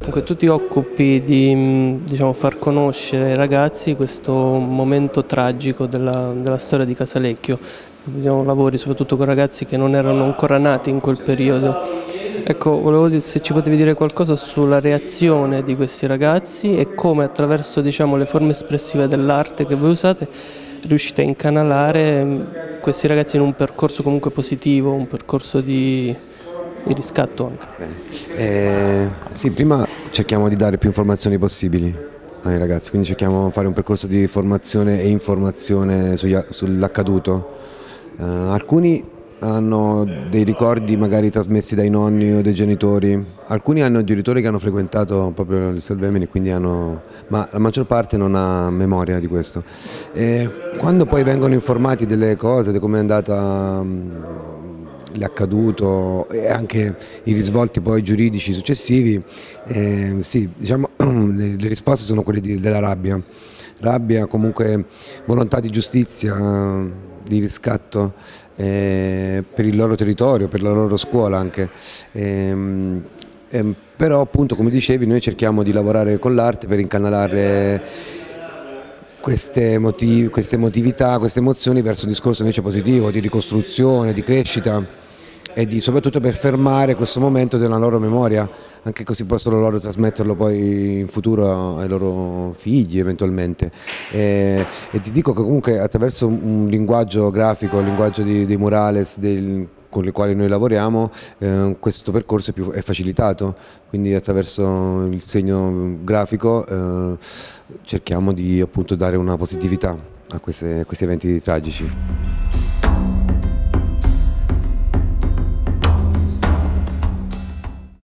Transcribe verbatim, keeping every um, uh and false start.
Comunque tu ti occupi di, diciamo, far conoscere ai ragazzi questo momento tragico della, della storia di Casalecchio. Diciamo, lavori soprattutto con ragazzi che non erano ancora nati in quel periodo. Ecco, volevo dire se ci potevi dire qualcosa sulla reazione di questi ragazzi e come attraverso, diciamo, le forme espressive dell'arte che voi usate riuscite a incanalare questi ragazzi in un percorso comunque positivo, un percorso di, di riscatto anche. Eh, sì, prima cerchiamo di dare più informazioni possibili ai ragazzi, quindi cerchiamo di fare un percorso di formazione e informazione sull'accaduto. Eh, alcuni hanno dei ricordi magari trasmessi dai nonni o dai genitori, alcuni hanno genitori che hanno frequentato proprio il Salvemini, quindi hanno, ma la maggior parte non ha memoria di questo. E quando poi vengono informati delle cose, di come è andata l'accaduto e anche i risvolti poi giuridici successivi, eh, sì, diciamo, le, le risposte sono quelle di, della rabbia, rabbia, comunque volontà di giustizia, di riscatto eh, per il loro territorio, per la loro scuola anche. Eh, eh, però appunto, come dicevi, noi cerchiamo di lavorare con l'arte per incanalare queste, emotiv queste emotività, queste emozioni verso un discorso invece positivo, di ricostruzione, di crescita e di, soprattutto per fermare questo momento della loro memoria, anche così possono loro trasmetterlo poi in futuro ai loro figli eventualmente. E, e ti dico che comunque attraverso un linguaggio grafico, un linguaggio di, dei murales, del, con i quali noi lavoriamo, eh, questo percorso è, più, è facilitato, quindi attraverso il segno grafico eh, cerchiamo di appunto dare una positività a, queste, a questi eventi tragici.